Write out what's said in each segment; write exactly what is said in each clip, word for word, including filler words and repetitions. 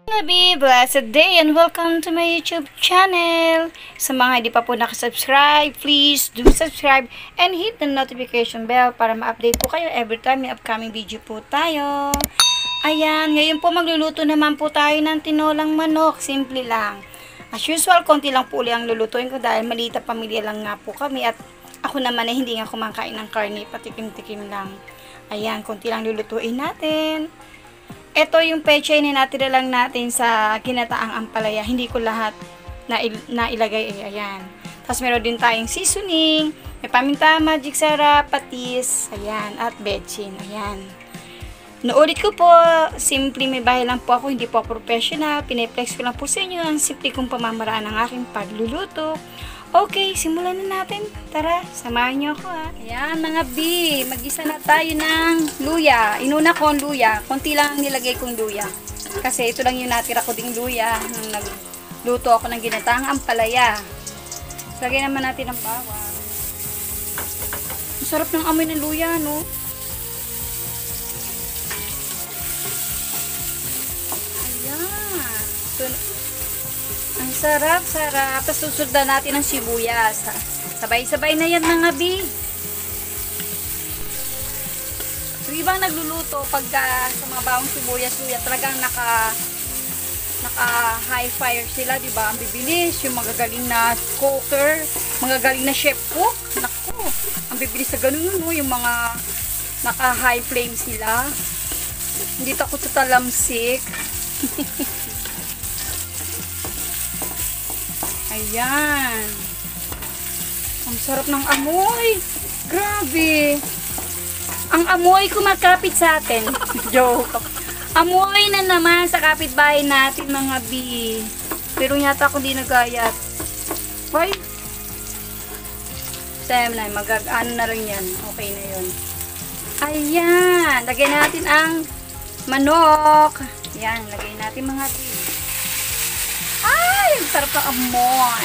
Gabi, blessed day and welcome to my YouTube channel. Sa mga hindi pa po nakasubscribe, please do subscribe and hit the notification bell para ma-update po kayo every time may upcoming video po tayo. Ayan, ngayon po magluluto naman po tayo ng tinolang manok. Simple lang. As usual, konti lang po ulit ang lulutuin ko dahil maliit na pamilya lang nga po kami at ako naman ay hindi nga kumakain ng karne, patikim-tikim lang. Ayan, konti lang lulutuin natin. Ito yung pechay na natira lang natin sa ginataang ampalaya. Hindi ko lahat na nailagay. Eh, ayan. Tapos meron din tayong seasoning. May paminta, magic sarap, patis. Ayan. At betchin. Ayan. Naulit ko po. Simple may bahay lang po ako. Hindi po ako professional. Piniplex ko lang po sa inyo ang simple kong pamamaraan ng aking pagluluto. Okay, simulan na natin. Tara, samahan niyo ako ha. Ayan mga B, mag-isa na tayo ng luya. Inuna ko ang luya. Konti lang ang nilagay kong luya. Kasi ito lang yung natira ko ding luya nung nagluto ako ng ginataang ampalaya. Lagay naman natin ang bawang. Ang sarap ng amoy ng luya, no? Ayan. Ito, ang sarap, sarap. Tapos susundan natin ang sibuyas. Sabay-sabay na yan mga bi. So, ibang nagluluto pagka sa mga bawang sibuyas, luya, talagang naka naka high fire sila, di ba? Ang bibilis, yung magagaling na cooker, magagaling na chef cook. Naku, ang bibilis sa ganun, no? Yung mga naka high flame sila. Hindi takot sa talamsik. Ayan. Ang sarap ng amoy. Grabe. Ang amoy kumakapit sa atin. Joke. Amoy na naman sa kapitbahay natin mga B. Pero yata ako di nagayat. Hoy. Sayang na. Mag-ano na lang yan. Okay na yun. Ayan. Lagyan natin ang manok. Ayan. Lagyan natin mga B. Ay, ang sarap ng amoy.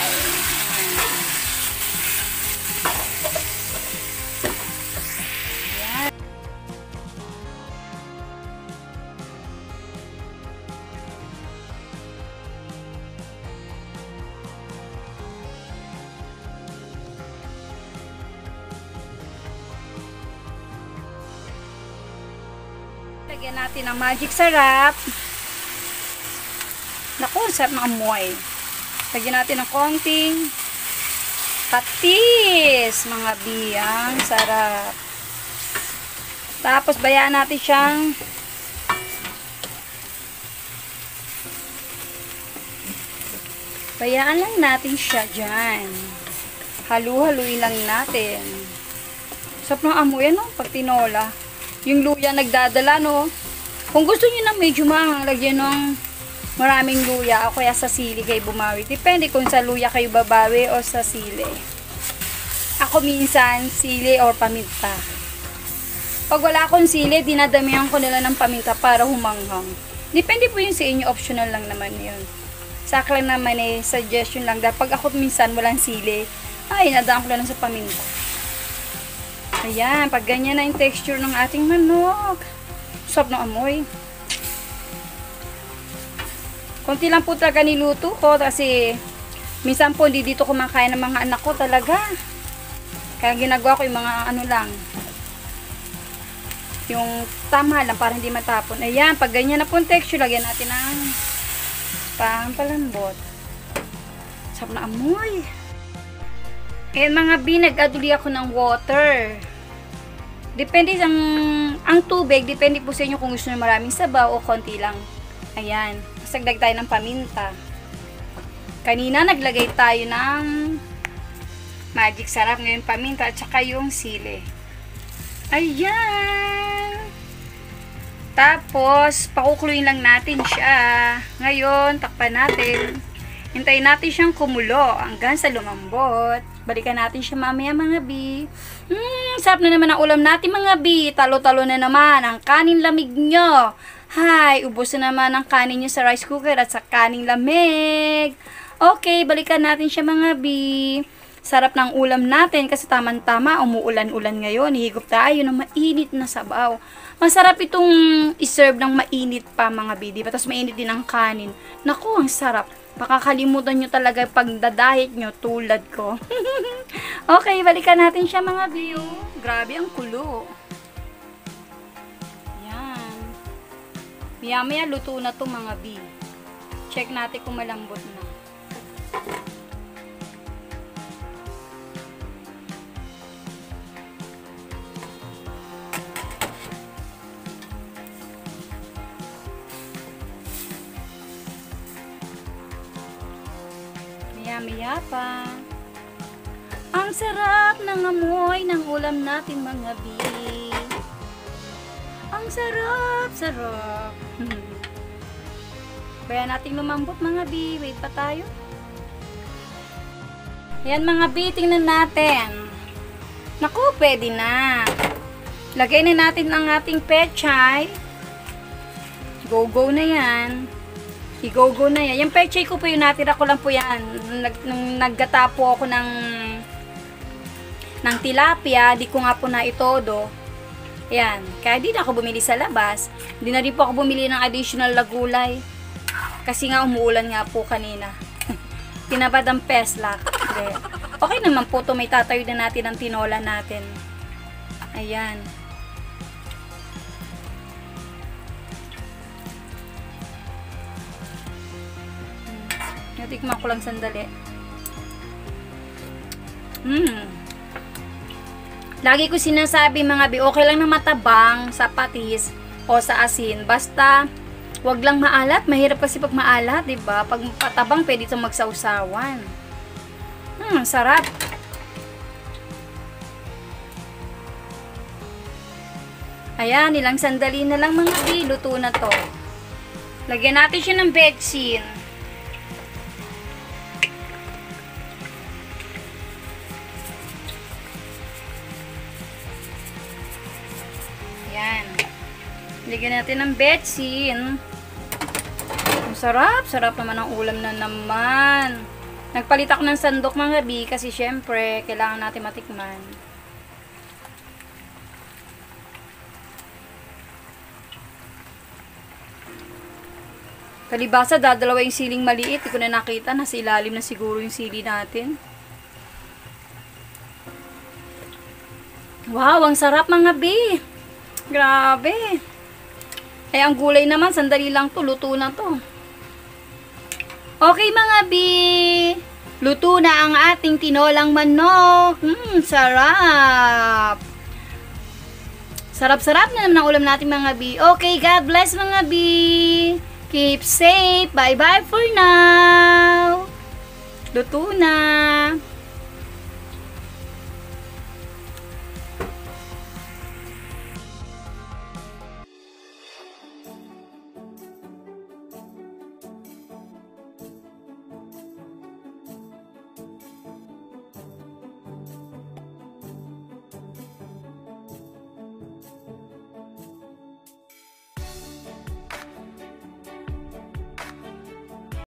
Ayan. Lagyan natin ang magic sarap. Naku, sarap ng amoy. Lagyan natin ng konting patis, mga biyang. Sarap. Tapos, bayaan natin siyang bayaan lang natin siya dyan. Halu-haluin lang natin. Sarap ng amoy, ano? Pag tinola. Yung luya nagdadala, no? Kung gusto niyo na medyo mahang, lagyan ng maraming luya o kaya sa sili kayo bumawi. Depende kung sa luya kayo babawi o sa sili. Ako minsan, sili or paminta. Pag wala akong sili, dinadamihan ko nila ng paminta para humanghang. Depende po yun sa inyo. Optional lang naman yun. Sa akin lang naman eh, suggestion lang. Dahil pag ako minsan walang sili, ay, nadaan ko lang sa paminta. Ayan, pag ganyan na yung texture ng ating manok. Sarap ng amoy. Konti lang po talaga niluto ko kasi minsan po hindi dito kumakain ng mga anak ko talaga. Kaya ginagawa ko yung mga ano lang. Yung tama lang para hindi matapon. Ayan, pag ganyan na po yung texture, lagyan natin ng pampalambot. Sarap na amoy. Ayan mga B, nag-aduli ako ng water. Depende ang, ang tubig, depende po sa inyo kung gusto nyo maraming sabaw o konti lang. Ayan. Nagdag tayo ng paminta. Kanina naglagay tayo ng magic sarap. Ngayon paminta at saka yung sili. Ayan. Tapos, pakukuluin lang natin siya. Ngayon, takpan natin. Hintayin natin siyang kumulo hanggang sa lumambot. Balikan natin siya mamaya mga B. Hmm, sarap na naman ang ulam natin mga B. Talo-talo na naman ang kanin lamig nyo. Hay, ubos na naman ang kanin nyo sa rice cooker at sa kaning lamig. Okay, balikan natin siya mga B. Sarap ng ulam natin kasi tamang-tama, umuulan-ulan ngayon. Hihigop tayo ng mainit na sabaw. Masarap itong iserve ng mainit pa mga B, diba? Tapos mainit din ang kanin. Naku, ang sarap. Makakalimutan nyo talaga pagdadahit nyo tulad ko. Okay, balikan natin siya mga B. Oh. Grabe ang kulo. Yan. Maya-maya luto na to mga B. Check natin kung malambot na. Maya-maya pa. Ang sarap ng amoy ng ulam natin mga B. Ang sarap, sarap. Kaya natin lumambot mga B. Wait pa tayo. Ayan mga B, tingnan natin. Naku, pwede na. Lagay na natin ang ating pechay. Go-go na yan. I-go-go na yan. Yung pechay ko po yung natira ko lang po yan. Nag, nung naggata po ako ng ng tilapia, di ko nga po na itodo. Ayan. Kaya di na ako bumili sa labas. Di na rin po ako bumili ng additional na gulay. Kasi nga umuulan nga po kanina. Tinabad ang peslak. Okay naman po to. May tatayo na natin ang tinola natin. Ayan. Natikman ko lang sandali. Hmm. Lagi ko sinasabi mga bi, okay lang na matabang sa patis o sa asin. Basta, wag lang maalat. Mahirap kasi pag maalat, diba? Pag patabang, pwede itong magsausawan. Hmm, sarap. Ayan, ilang sandali na lang mga bi. Luto na to. Lagyan natin siya ng betsin. Yan. Lagyan natin ng betsin. Ang sarap. Sarap naman ang ulam na naman. Nagpalit ako ng sandok mga bi kasi syempre, kailangan natin matikman. Kalibasa, dadalawa yung siling maliit. Hindi ko na nakita. Nasa ilalim na siguro yung sili natin. Wow, ang sarap mga bi. Grabe. Ay, ang gulay naman, sandali lang to. Luto na to. Okay mga bi. Luto na ang ating tinolang manok. Hmm, sarap. Sarap-sarap na naman ang ulam natin mga bi. Okay, God bless mga bi. Keep safe. Bye-bye for now. Luto na.